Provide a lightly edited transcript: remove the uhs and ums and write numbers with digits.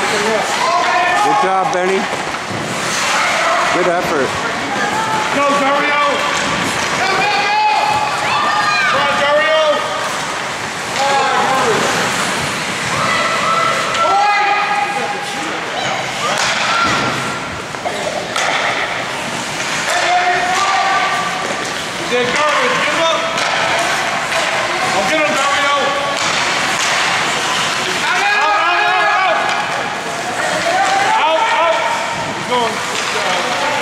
Good job, Benny. Good effort. Go, Dario! Go, go, go! Come on, Dario! Get garbage, give up! I'll get him, Dario! Out! Out! Out! Out! He's going.